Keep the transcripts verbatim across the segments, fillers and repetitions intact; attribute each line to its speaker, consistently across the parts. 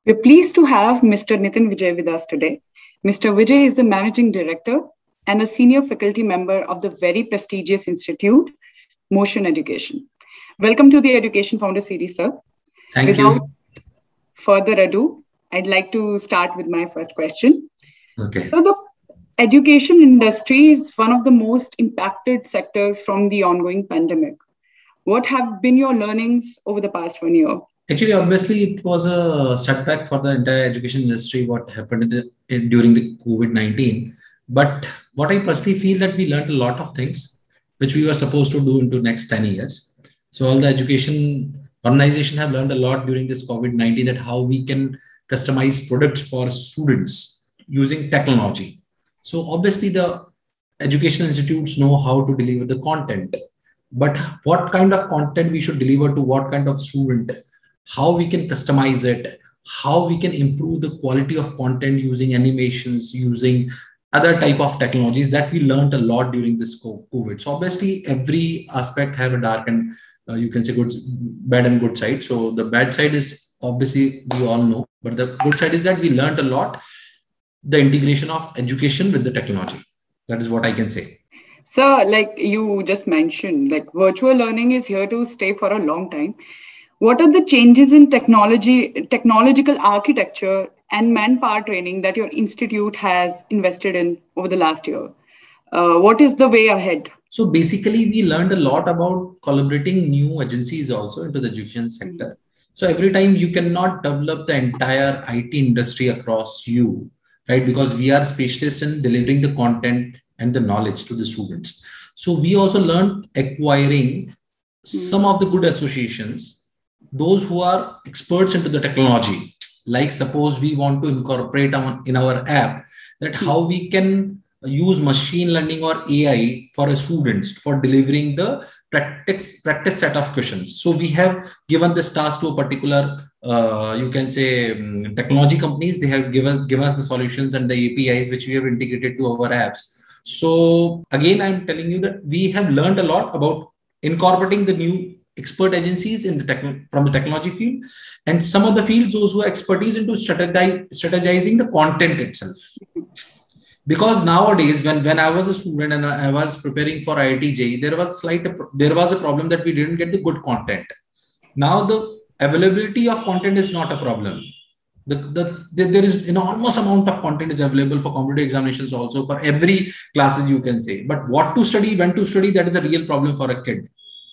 Speaker 1: We're pleased to have Mister Nitin Vijay with us today. Mister Vijay is the Managing Director and a Senior Faculty Member of the very prestigious institute, Motion Education. Welcome to the Education Founder Series, sir.
Speaker 2: Thank
Speaker 1: Without
Speaker 2: you.
Speaker 1: further ado, I'd like to start with my first question.
Speaker 2: Okay.
Speaker 1: So the education industry is one of the most impacted sectors from the ongoing pandemic. What have been your learnings over the past one year?
Speaker 2: Actually, obviously, it was a setback for the entire education industry, what happened in the, in, during the COVID nineteen. But what I personally feel that we learned a lot of things, which we were supposed to do into next ten years. So all the education organizations have learned a lot during this COVID nineteen, that how we can customize products for students using technology. So obviously the educational institutes know how to deliver the content, but what kind of content we should deliver to what kind of student, how we can customize it, how we can improve the quality of content using animations, using other type of technologies, that we learned a lot during this COVID. So obviously every aspect have a dark and uh, you can say good, bad and good side. So the bad side is obviously we all know, but the good side is that we learned a lot, the integration of education with the technology. That is what I can say.
Speaker 1: So like you just mentioned, like virtual learning is here to stay for a long time. What are the changes in technology, technological architecture and manpower training that your institute has invested in over the last year? Uh, what is the way ahead?
Speaker 2: So basically, we learned a lot about collaborating new agencies also into the education sector. Mm-hmm. So every time you cannot develop the entire I T industry across you, right? Because we are specialists in delivering the content and the knowledge to the students. So we also learned acquiring mm-hmm. some of the good associations, those who are experts into the technology. Like suppose we want to incorporate in our app that how we can use machine learning or A I for a students for delivering the practice practice set of questions. So we have given this task to a particular, uh, you can say um, technology companies. They have given, given us the solutions and the A P Is which we have integrated to our apps. So again, I'm telling you that we have learned a lot about incorporating the new expert agencies in the tech, from the technology field, and some of the fields, those who are expertise into strategize, strategizing the content itself. Because nowadays, when, when I was a student and I was preparing for I I T J E E, there was slight there was a problem that we didn't get the good content. Now the availability of content is not a problem. The, the, the, there is enormous amount of content is available for competitive examinations also for every classes you can say. But what to study, when to study, that is a real problem for a kid.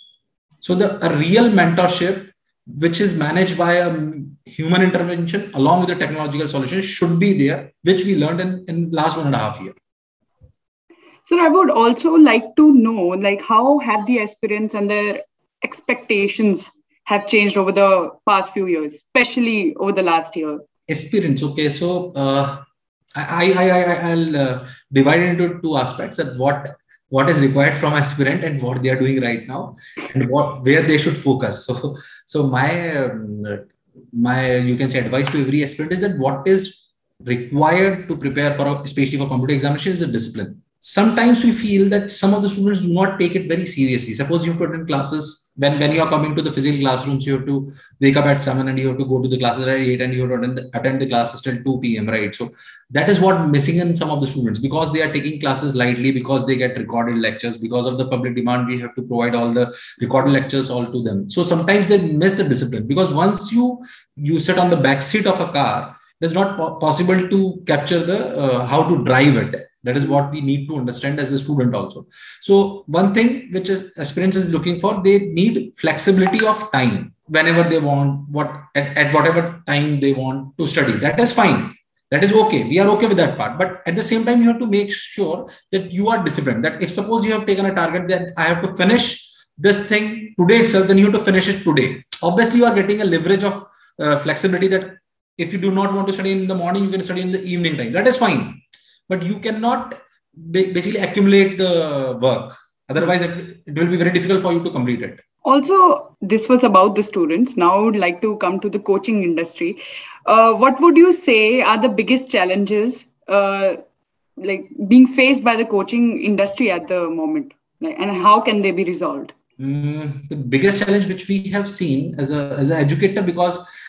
Speaker 2: So the a real mentorship, which is managed by a human intervention along with the technological solution, should be there, which we learned in, in last one and a half year.
Speaker 1: So I would also like to know, like, how have the aspirants and their expectations have changed over the past few years, especially over the last year?
Speaker 2: Aspirants, okay. So uh, I, I, I, I'll uh, divide it into two aspects: that what what is required from aspirant and what they are doing right now, and what where they should focus. So, so my um, my you can say advice to every aspirant is that what is required to prepare for, especially for competitive examination, is a discipline. Sometimes we feel that some of the students do not take it very seriously. Suppose you have to attend classes, when, when you are coming to the physical classrooms, you have to wake up at seven and you have to go to the classes at eight and you have to attend the, attend the classes till two p m, right? So that is what missing in some of the students, because they are taking classes lightly, because they get recorded lectures, because of the public demand, we have to provide all the recorded lectures all to them. So sometimes they miss the discipline, because once you, you sit on the back seat of a car, it's not po- possible to capture the, uh, how to drive it. That is what we need to understand as a student also. So one thing which is aspirants is looking for, they need flexibility of time whenever they want, what at, at whatever time they want to study. That is fine. That is okay. We are okay with that part. But at the same time, you have to make sure that you are disciplined. That if suppose you have taken a target that I have to finish this thing today itself, then you have to finish it today. Obviously, you are getting a leverage of uh, flexibility that if you do not want to study in the morning, you can study in the evening time. That is fine. But you cannot basically accumulate the work. Otherwise, it, it will be very difficult for you to complete it.
Speaker 1: Also, this was about the students. Now I would like to come to the coaching industry. Uh, what would you say are the biggest challenges uh, like being faced by the coaching industry at the moment? Like, and how can they be resolved?
Speaker 2: Mm, the biggest challenge which we have seen as a as an educator, because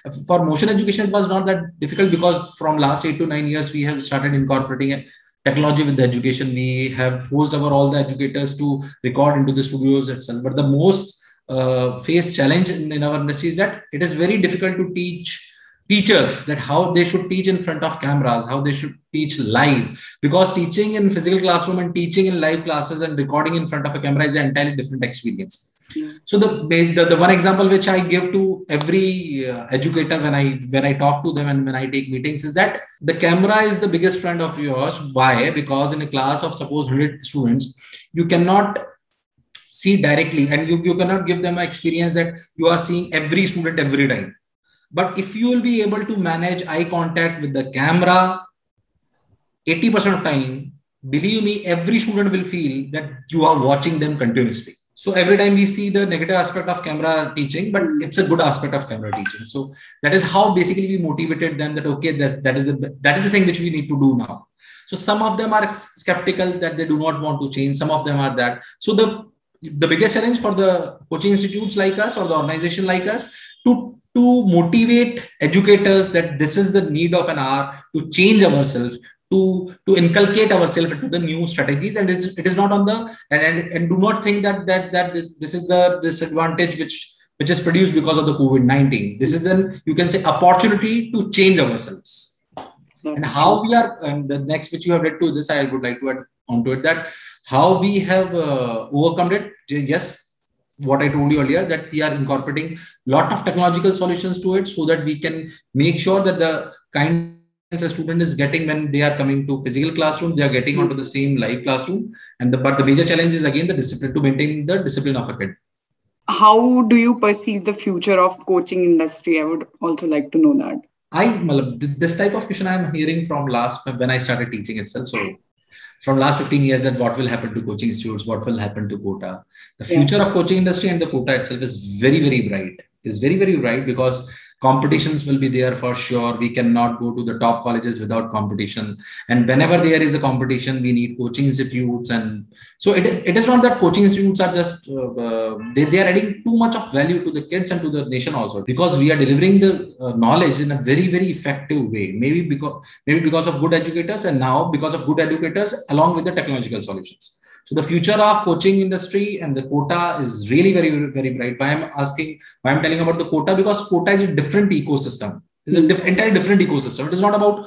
Speaker 2: For motion education, it was not that difficult because from last eight to nine years, we have started incorporating technology with the education. We have forced our all the educators to record into the studios itself. But the most uh, face challenge in, in our industry is that it is very difficult to teach teachers that how they should teach in front of cameras, how they should teach live, because teaching in physical classroom and teaching in live classes and recording in front of a camera is an entirely different experience. Yeah. So the, the the one example which I give to every uh, educator when I when I talk to them and when I take meetings is that the camera is the biggest friend of yours. Why? Because in a class of suppose one hundred students, you cannot see directly and you, you cannot give them an experience that you are seeing every student every time. But if you will be able to manage eye contact with the camera eighty percent of time, believe me, every student will feel that you are watching them continuously. So every time we see the negative aspect of camera teaching, but it's a good aspect of camera teaching. So that is how basically we motivated them that, okay, that, that is the that is the thing which we need to do now. So some of them are skeptical that they do not want to change. Some of them are that. So the, the biggest challenge for the coaching institutes like us or the organization like us to to motivate educators that this is the need of an hour to change ourselves, to, to inculcate ourselves into the new strategies. And it's, it is not on the, and, and, and do not think that, that, that this is the disadvantage which, which is produced because of the COVID nineteen. This is an, you can say, opportunity to change ourselves. And how we are, and the next which you have read to this, I would like to add onto it, that how we have uh, overcome it. Yes, what I told you earlier, that we are incorporating a lot of technological solutions to it so that we can make sure that the kind a student is getting when they are coming to physical classroom, they are getting onto the same live classroom. And the, but the major challenge is again the discipline, to maintain the discipline of a kid.
Speaker 1: How do you perceive the future of coaching industry? I would also like to know that.
Speaker 2: I, this type of question I'm hearing from last, when I started teaching itself. So from last fifteen years, that what will happen to coaching institutes, what will happen to quota. The future yeah. of coaching industry and the quota itself is very, very bright. Is very, very bright because competitions will be there for sure. We cannot go to the top colleges without competition. And whenever there is a competition, we need coaching institutes. And so it, it is not that coaching institutes are just, uh, uh, they, they are adding too much of value to the kids and to the nation also, because we are delivering the uh, knowledge in a very, very effective way. Maybe because, maybe because of good educators, and now because of good educators along with the technological solutions. So the future of coaching industry and the quota is really very, very bright. Why I'm asking, why I'm telling about the quota, because quota is a different ecosystem. It's a diff- entirely different ecosystem. It is not about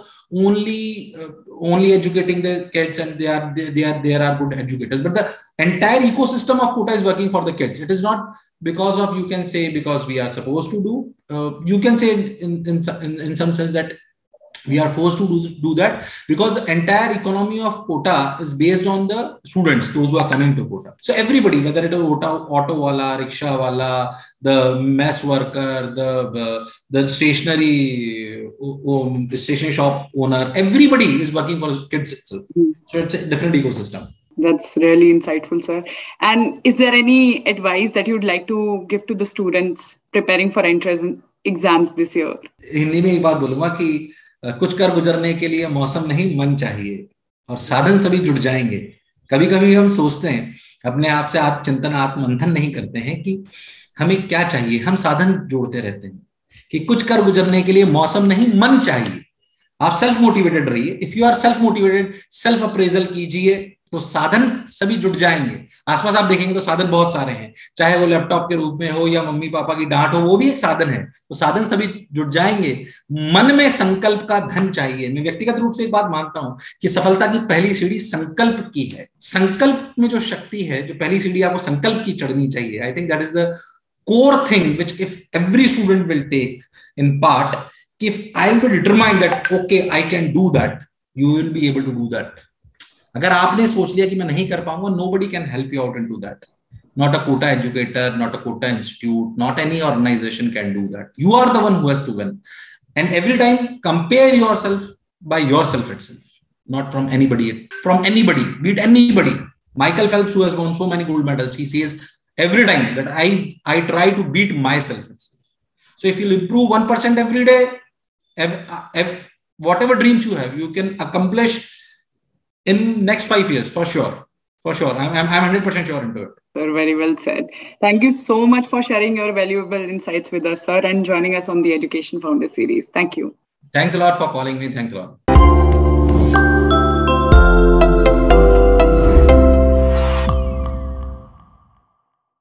Speaker 2: only uh, only educating the kids and they are they, they are they are good educators, but the entire ecosystem of quota is working for the kids. It is not because of, you can say, because we are supposed to do. Uh, you can say in, in in in some sense that we are forced to do, do that, because the entire economy of quota is based on the students, those who are coming to quota. So everybody, whether it is auto, auto wala, rickshaw wala, the mess worker, the the, the stationery um, station shop owner, everybody is working for kids itself. So it's a different ecosystem.
Speaker 1: That's really insightful, sir. And is there any advice that you'd like to give to the students preparing for entrance exams this year?
Speaker 2: Hindi में एक बात बोलूंगा कि कुछ कर गुजरने के लिए मौसम नहीं मन चाहिए, और साधन सभी जुट जाएंगे. कभी कभी हम सोचते हैं, अपने आप से आत्मचिंतन आत्ममंथन नहीं करते हैं कि हमें क्या चाहिए. हम साधन जोड़ते रहते हैं कि कुछ कर गुजरने के लिए मौसम नहीं मन चाहिए. आप सेल्फ मोटिवेटेड रहिए. If you are self motivated, self appraisal कीजिए, तो साधन सभी जुट जाएंगे. आसपास आप देखेंगे तो साधन बहुत सारे हैं, चाहे वो लैपटॉप के रूप में हो या मम्मी पापा की डांट हो, वो भी एक साधन है. तो साधन सभी जुट जाएंगे. मन में संकल्प का धन चाहिए. मैं व्यक्तिगत रूप से एक बात मानता हूं कि सफलता की पहली सीढ़ी संकल्प की है. संकल्प में जो शक्ति है, जो पहली सीढ़ी आपको संकल्प की चढ़नी चाहिए. I think that is the core thing which if every student will take in part, if I will be determined that okay I can do that, you will be able to do that. अगर आपने सोच लिया कि मैं नहीं कर पाऊंगा, nobody can help you out into that. Not a quota educator, not a quota institute, not any organization can do that. You are the one who has to win. And every time compare yourself by yourself itself, not from anybody, from anybody, be it anybody. Michael Phelps, who has won so many gold medals, he says every time that I, I try to beat myself itself. So if you improve one percent every day, whatever dreams you have, you can accomplish in next five years for sure. For sure. I'm, I'm, I'm one hundred percent sure into it.
Speaker 1: Sir, very well said. Thank you so much for sharing your valuable insights with us, sir, and joining us on the Education Founder series. Thank you.
Speaker 2: Thanks a lot for calling me. Thanks a lot.